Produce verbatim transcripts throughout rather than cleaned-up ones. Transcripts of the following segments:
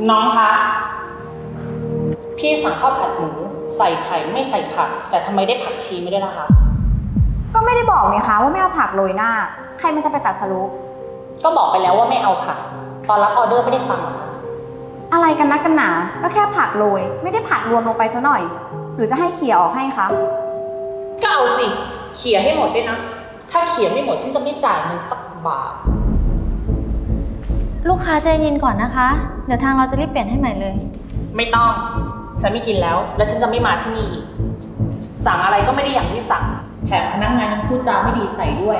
น้องคะพี่สั่งข้าวผัดหมูใส่ไข่ไม่ใส่ผักแต่ทำไมได้ผักชีไม่ได้ล่ะคะก็ไม่ได้บอกนี่คะว่าไม่เอาผักโรยหน้าใครมันจะไปตัดสรุปก็บอกไปแล้วว่าไม่เอาผักตอนรับออเดอร์ไม่ได้ฟังหรออะไรกันนักกันหนาก็แค่ผักโรยไม่ได้ผัดรวมลงไปซะหน่อยหรือจะให้เขี่ยออกให้คะก็เอาสิเขี่ยให้หมดด้วยนะถ้าเขี่ยไม่หมดฉันจะไม่จ่ายเงินสักบาทลูกค้าใจเย็นก่อนนะคะเดี๋ยวทางเราจะรีบเปลี่ยนให้ใหม่เลยไม่ต้องฉันไม่กินแล้วและฉันจะไม่มาที่นี่อีกสั่งอะไรก็ไม่ได้อย่างที่สั่งแถมพนักงานยังพูดจาไม่ดีใส่ด้วย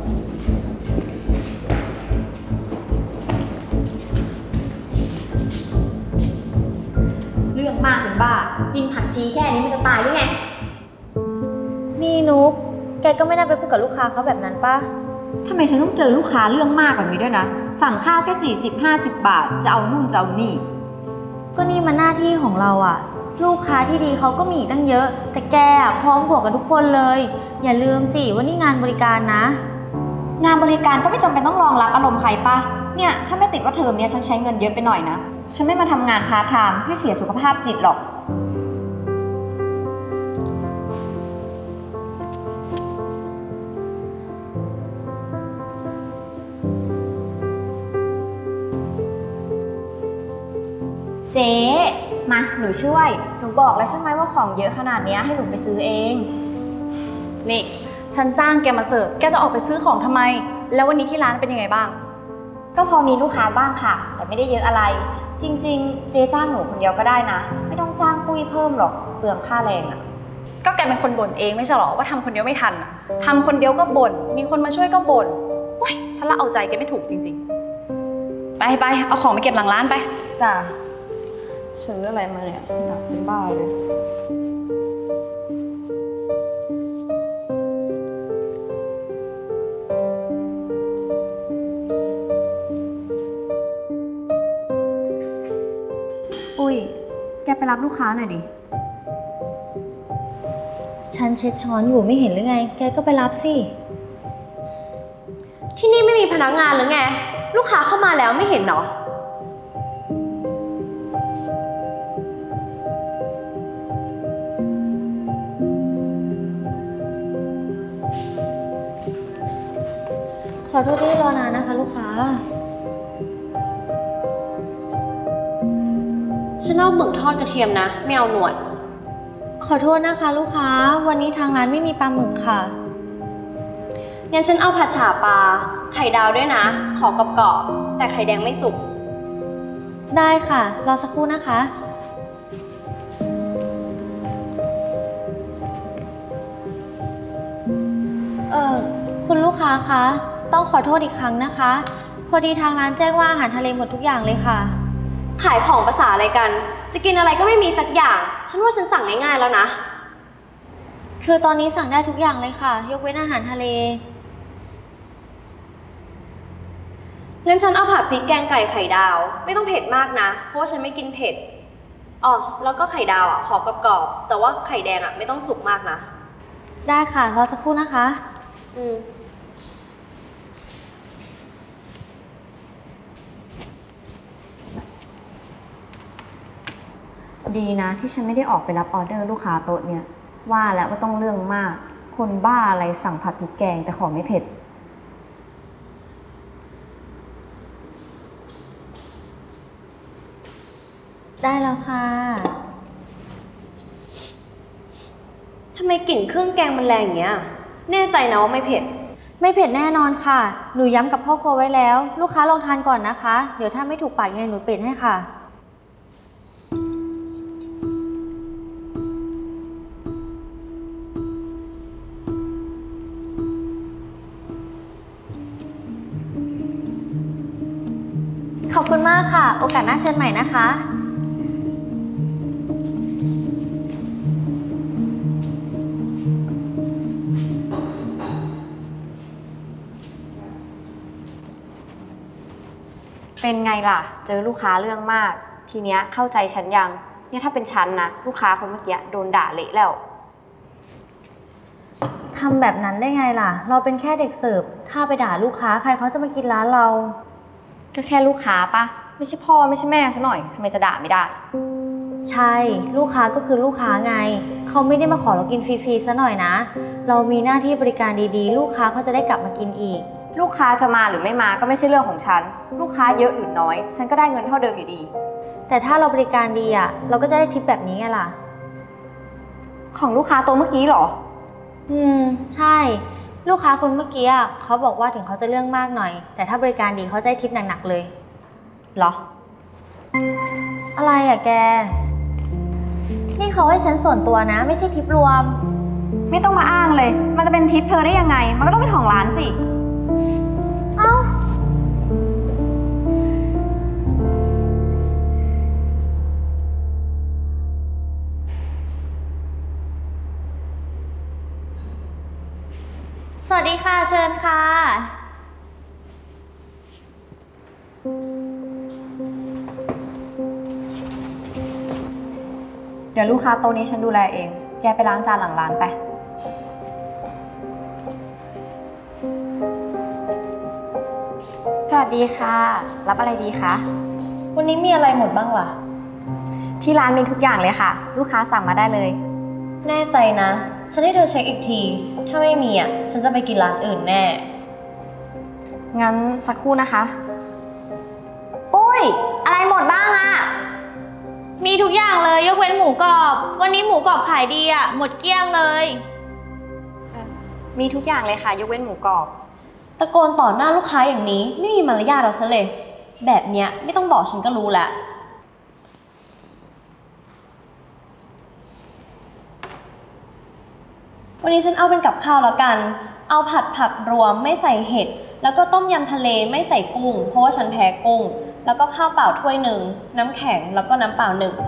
เรื่องมากเหมือนบ้ากินผักชีแค่นี้มันจะตายหรือไงนี่นุ๊กแกก็ไม่น่าไปพูดกับลูกค้าเขาแบบนั้นป่ะทำไมฉันต้องเจอลูกค้าเรื่องมากแบบนี้ด้วยนะสั่งข้าวแค่สี่สิบห้าสิบบาทจะเอานู่นจะเอานี่ก็นี่มันหน้าที่ของเราอะลูกค้าที่ดีเขาก็มีอีกตั้งเยอะแต่แกพร้อมบวกกับทุกคนเลยอย่าลืมสิว่านี่งานบริการนะงานบริการก็ไม่จำเป็นต้องรองรับอารมณ์ใครป่ะเนี่ยถ้าไม่ติดว่าเทอมนี้ฉันใช้เงินเยอะไปหน่อยนะฉันไม่มาทำงานพาร์ทไทม์ให้เสียสุขภาพจิตหรอกเจ๊มาหนูช่วยหนูบอกแล้วใช่ไหมว่าของเยอะขนาดนี้ให้หนูไปซื้อเองนี่ฉันจ้างแกมาเสิร์ฟแกจะออกไปซื้อของทำไมแล้ววันนี้ที่ร้านเป็นยังไงบ้างก็พอมีลูกค้าบ้างค่ะแต่ไม่ได้เยอะอะไรจริงๆเจ๊จ้างหนูคนเดียวก็ได้นะไม่ต้องจ้างปุ้ยเพิ่มหรอกเปลืองค่าแรงอ่ะก็แกเป็นคนบ่นเองไม่ใช่หรอว่าทำคนเดียวไม่ทันทำคนเดียวก็บ่นมีคนมาช่วยก็บ่นโอ๊ยฉันละเอาใจแกไม่ถูกจริงๆไปไปเอาของไปเก็บหลังร้านไปจ้าซื้ออะไรมาเนี่ยหนักเป็นบ้าเลยอุ้ยแกไปรับลูกค้าหน่อยดิฉันเช็ดช้อนอยู่ไม่เห็นหรือไงแกก็ไปรับสิที่นี่ไม่มีพนักงานหรือไงลูกค้าเข้ามาแล้วไม่เห็นหรอขอโทษที่รอนานนะคะลูกค้าฉันเอาหมึกทอดกระเทียมนะไม่เอาหนวดขอโทษนะคะลูกค้าวันนี้ทางร้านไม่มีปลาหมึกค่ะงั้นฉันเอาผัดฉ่าปลาไข่ดาวด้วยนะขอกรอบๆแต่ไข่แดงไม่สุกได้ค่ะรอสักครู่นะคะเออคุณลูกค้าคะต้องขอโทษอีกครั้งนะคะพอดีทางร้านแจ้งว่าอาหารทะเลหมดทุกอย่างเลยค่ะขายของภาษาอะไรกันจะกินอะไรก็ไม่มีสักอย่างฉันว่าฉันสั่งง่ายๆแล้วนะคือตอนนี้สั่งได้ทุกอย่างเลยค่ะยกเว้นอาหารทะเลงั้นฉันเอาผัดพริกแกงไก่ไข่ดาวไม่ต้องเผ็ดมากนะเพราะว่าฉันไม่กินเผ็ดอ๋อแล้วก็ไข่ดาวอ่ะขอกรอบๆแต่ว่าไข่แดงอ่ะไม่ต้องสุกมากนะได้ค่ะรอสักครู่นะคะอืมดีนะที่ฉันไม่ได้ออกไปรับออเดอร์ลูกค้าโต๊ะเนี่ยว่าแล้วว่าต้องเรื่องมากคนบ้าอะไรสั่งผัดพริกแกงแต่ของไม่เผ็ดได้แล้วค่ะทำไมกลิ่นเครื่องแกงมันแรงอย่างเงี้ยแน่ใจนะว่าไม่เผ็ดไม่เผ็ดแน่นอนค่ะหนูย้ำกับพ่อครัวไว้แล้วลูกค้าลองทานก่อนนะคะเดี๋ยวถ้าไม่ถูกปากยังไงหนูเปลี่ยนให้ค่ะขอบคุณมากค่ะโอกาสหน้าเชิญใหม่นะคะเป็นไงล่ะเจอลูกค้าเรื่องมากทีเนี้ยเข้าใจฉันยังเนี่ยถ้าเป็นฉันนะลูกค้าคนเมื่อกี้โดนด่าเละแล้วทำแบบนั้นได้ไงล่ะเราเป็นแค่เด็กเสิร์ฟถ้าไปด่าลูกค้าใครเขาจะมากินร้านเราก็แค่ลูกค้าปะไม่ใช่พ่อไม่ใช่แม่ซะหน่อยทำไมจะด่าไม่ได้ใช่ลูกค้าก็คือลูกค้าไงเขาไม่ได้มาขอเรากินฟรีๆซะหน่อยนะเรามีหน้าที่บริการดีๆลูกค้าเขาจะได้กลับมากินอีกลูกค้าจะมาหรือไม่มาก็ไม่ใช่เรื่องของฉันลูกค้าเยอะหรือน้อยฉันก็ได้เงินเท่าเดิมอยู่ดีแต่ถ้าเราบริการดีอ่ะเราก็จะได้ทิปแบบนี้ไงล่ะของลูกค้าตัวเมื่อกี้เหรออืมใช่ลูกค้าคนเมื่อกี้อ่ะเขาบอกว่าถึงเขาจะเรื่องมากหน่อยแต่ถ้าบริการดีเขาจะได้ทิปหนักๆเลยเหรออะไรอ่ะแกนี่เขาให้ฉันส่วนตัวนะไม่ใช่ทิปรวมไม่ต้องมาอ้างเลยมันจะเป็นทิปเธอได้ยังไงมันก็ต้องเป็นของร้านสิเอ้าสวัสดีค่ะเชิญค่ะเดี๋ยวลูกค้าโต๊ะนี้ฉันดูแลเองแกไปล้างจานหลังร้านไปสวัสดีค่ะรับอะไรดีคะวันนี้มีอะไรหมดบ้างล่ะที่ร้านมีทุกอย่างเลยค่ะลูกค้าสั่งมาได้เลยแน่ใจนะฉันให้เธอเช็คอีกทีถ้าไม่มีอ่ะฉันจะไปกินร้านอื่นแน่งั้นสักครู่นะคะปุ้ยอะไรหมดบ้างอะมีทุกอย่างเลยยกเว้นหมูกรอบวันนี้หมูกรอบขายดีอ่ะหมดเกลี้ยงเลยมีทุกอย่างเลยค่ะยกเว้นหมูกรอบตะโกนต่อหน้าลูกค้าอย่างนี้ไม่มีมารยาทเราซะเลยแบบเนี้ยไม่ต้องบอกฉันก็รู้แหละวันนี้ฉันเอาเป็นกับข้าวแล้วกันเอาผัดผักรวมไม่ใส่เห็ดแล้วก็ต้มยำทะเลไม่ใส่กุ้งเพราะว่าฉันแพ้กุ้งแล้วก็ข้าวเปล่าถ้วยหนึ่งน้ำแข็งแล้วก็น้ำเปล่าหนึ่ง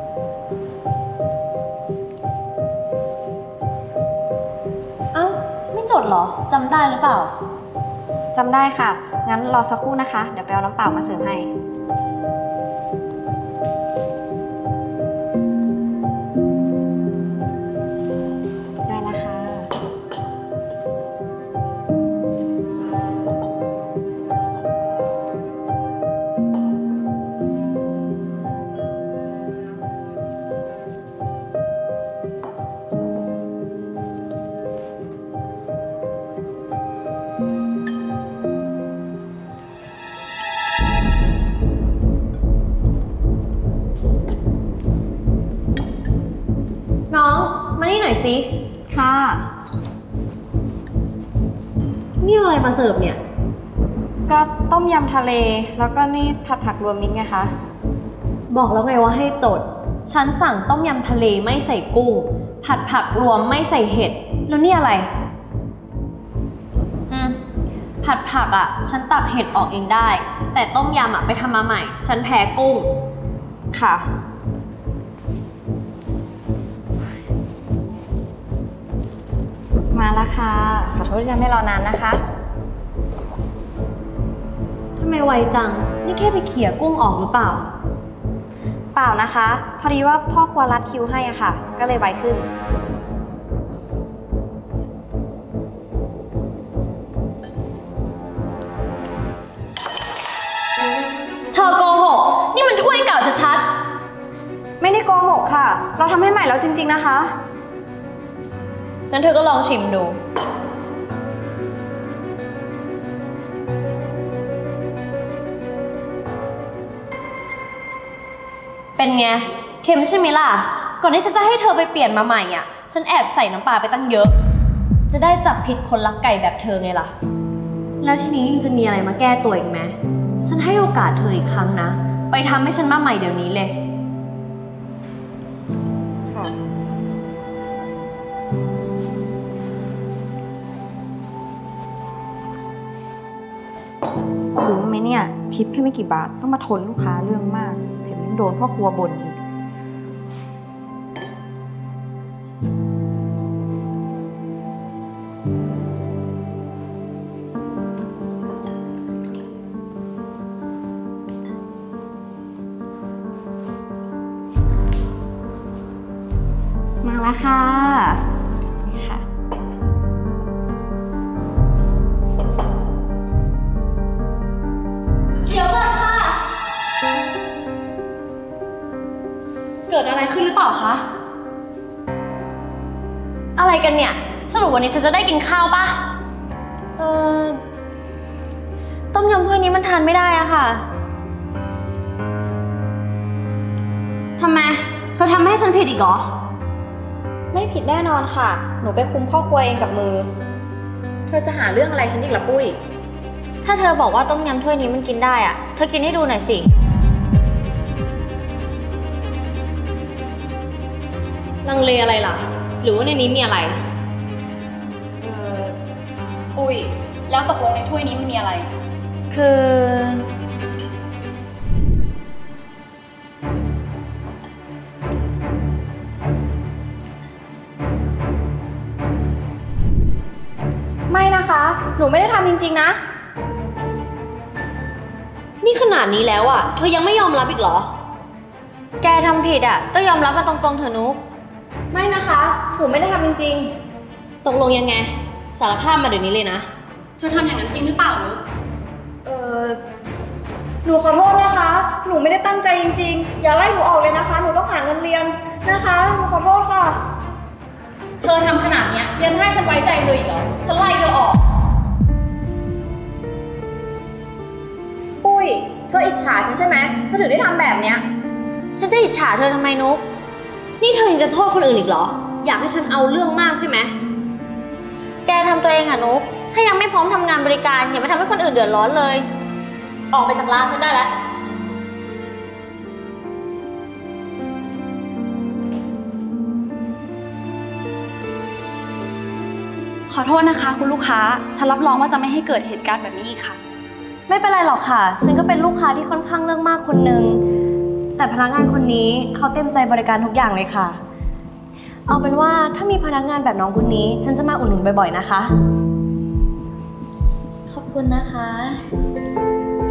เอ้าไม่จดเหรอจำได้หรือเปล่าจำได้ค่ะงั้นรอสักครู่นะคะเดี๋ยวไปเอาน้ำเปล่ามาเสิร์ฟให้ได้แล้วค่ะน้องมานี่หน่อยสิค่ะนี่อะไรมาเสิร์ฟเนี่ยก็ต้มยำทะเลแล้วก็นี่ผัดผักรวมมิตรไงคะบอกแล้วไงว่าให้จดฉันสั่งต้มยำทะเลไม่ใส่กุ้งผัดผักรวมไม่ใส่เห็ดแล้วนี่อะไรอืมผัดผักอ่ะฉันตักเห็ดออกเองได้แต่ต้มยำอ่ะไปทำมาใหม่ฉันแพ้กุ้งค่ะมาแล้วค่ะขอโทษที่ทำให้รอนานนะคะทำไมไวจังนี่แค่ไปเขี่ยกุ้งออกหรือเปล่าเปล่านะคะพอดีว่าพ่อครัวรัดคิวให้อ่ะค่ะก็เลยไวขึ้นเธอโกหกนี่มันถ้วยเก่าชัดๆไม่ได้โกหกค่ะเราทำให้ใหม่แล้วจริงๆนะคะงั้นเธอก็ลองชิมดูเป็นไงเค็มใช่ไหมล่ะก่อนที่ฉันจะให้เธอไปเปลี่ยนมาใหม่อ่ะฉันแอบใส่น้ำปลาไปตั้งเยอะจะได้จับผิดคนรักไก่แบบเธอไงล่ะแล้วทีนี้ยังจะมีอะไรมาแก้ตัวอีกไหมฉันให้โอกาสเธออีกครั้งนะไปทำให้ฉันมาใหม่เดี๋ยวนี้เลยค่ะรู้ไหมเนี่ยทิปแค่ไม่กี่บาทต้องมาทนลูกค้าเรื่องมากแถมยังโดนพ่อครัวบ่นอีกมาแล้วค่ะนี่ค่ะเดี๋ยวก่อนค่ะดอะไรขึ้นหรือเปล่าคะ อะไรกันเนี่ย สรุปวันนี้ฉันจะได้กินข้าวปะเออต้มยำถ้วยนี้มันทานไม่ได้อะค่ะทำไมเธอทำให้ฉันผิดอีกเหรอไม่ผิดแน่นอนค่ะ หนูไปคุมครอบครัวเองกับมือ เธอจะหาเรื่องอะไรฉันอีกล่ะปุ้ยถ้าเธอบอกว่าต้มยำถ้วยนี้มันกินได้อะเธอกินให้ดูหน่อยสิลังเลอะไรล่ะ หรือว่าในนี้มีอะไรเออปุ้ย แล้วตกลงในถ้วยนี้มันมีอะไรคือไม่นะคะ หนูไม่ได้ทำจริงๆนะนี่ขนาดนี้แล้วอะเธอยังไม่ยอมรับอีกเหรอแกทำผิดอะก็ยอมรับมาตรงๆเถอะนุ๊กไม่นะคะ หนูไม่ได้ทำจริงตกลงยังไง สารภาพมาเดี๋ยวนี้เลยนะ เธอทำอย่างนั้นจริงหรือเปล่านุ๊กๆ เออหนูขอโทษนะคะ หนูไม่ได้ตั้งใจจริงๆ อย่าไล่หนูออกเลยนะคะ หนูต้องหาเงินเรียนนะคะ หนูขอโทษค่ะเธอทำขนาดเนี้ยยังจะให้ฉันไว้ใจเธออีกเหรอ ฉันไล่เธอออกปุ้ย เธออิจฉาฉันใช่ไหมเธอถึงได้ทำแบบเนี้ยฉันจะอิจฉาเธอทำไมนุ๊กนี่เธอยังจะโทษคนอื่นอีกเหรอ อยากให้ฉันเอาเรื่องมากใช่ไหมแกทำตัวเองอะนุ๊ก ถ้ายังไม่พร้อมทำงานบริการอย่าไปทำให้คนอื่นเดือดร้อนเลยออกไปจากร้านฉันได้แล้วขอโทษนะคะคุณลูกค้า ฉันรับรองว่าจะไม่ให้เกิดเหตุการณ์แบบนี้อีกค่ะไม่เป็นไรหรอกค่ะ ฉันก็เป็นลูกค้าที่ค่อนข้างเรื่องมากคนหนึ่ง แต่พนักงานคนนี้เขาเต็มใจบริการทุกอย่างเลยค่ะ เอาเป็นว่าถ้ามีพนักงานแบบน้องคนนี้ ฉันจะมาอุดหนุนบ่อยๆนะคะขอบคุณนะคะ